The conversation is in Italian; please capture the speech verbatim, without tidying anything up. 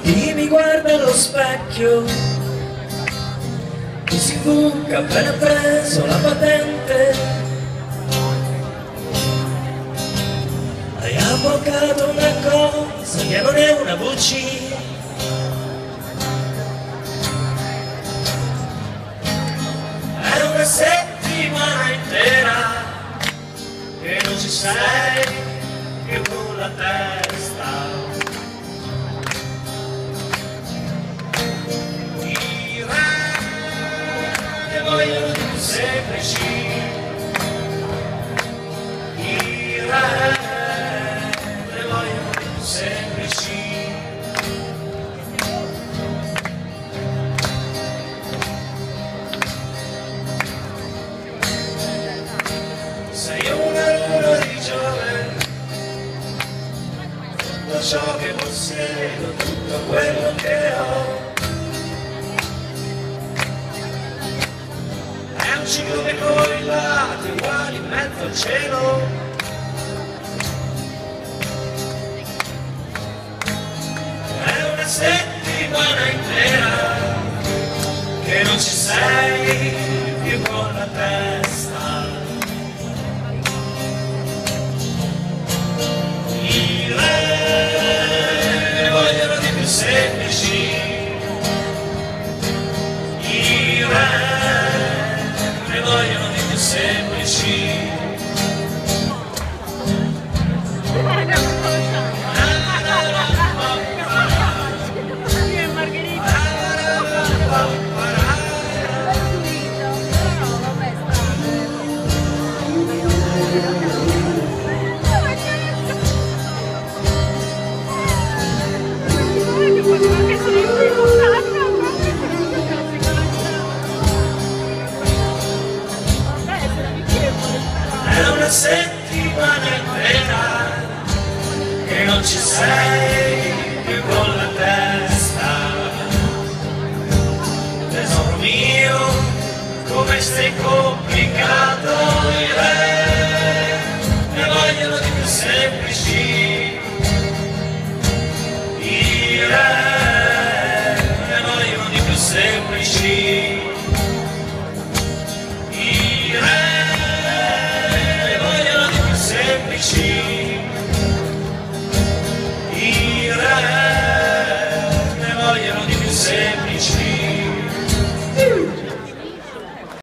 Chi mi guarda allo specchio, chi si buca appena preso la patente. Hai avvocato una cosa che non è una bugia. È una settimana intera che non ci sei più con la testa. I re vogliono più semplici, i re vogliono più semplici. Sei una luna di Giove, tutto ciò che possiedo, tutto quello che ho. È un ciclo con i lati uguali in mezzo al cielo. È una settimana intera che non ci sei più con la testa. I re vogliono di più semplici, i re vogliono di più semplici. È una settimana intera che non ci sei più con la testa. Tesoro mio, come sei complicato.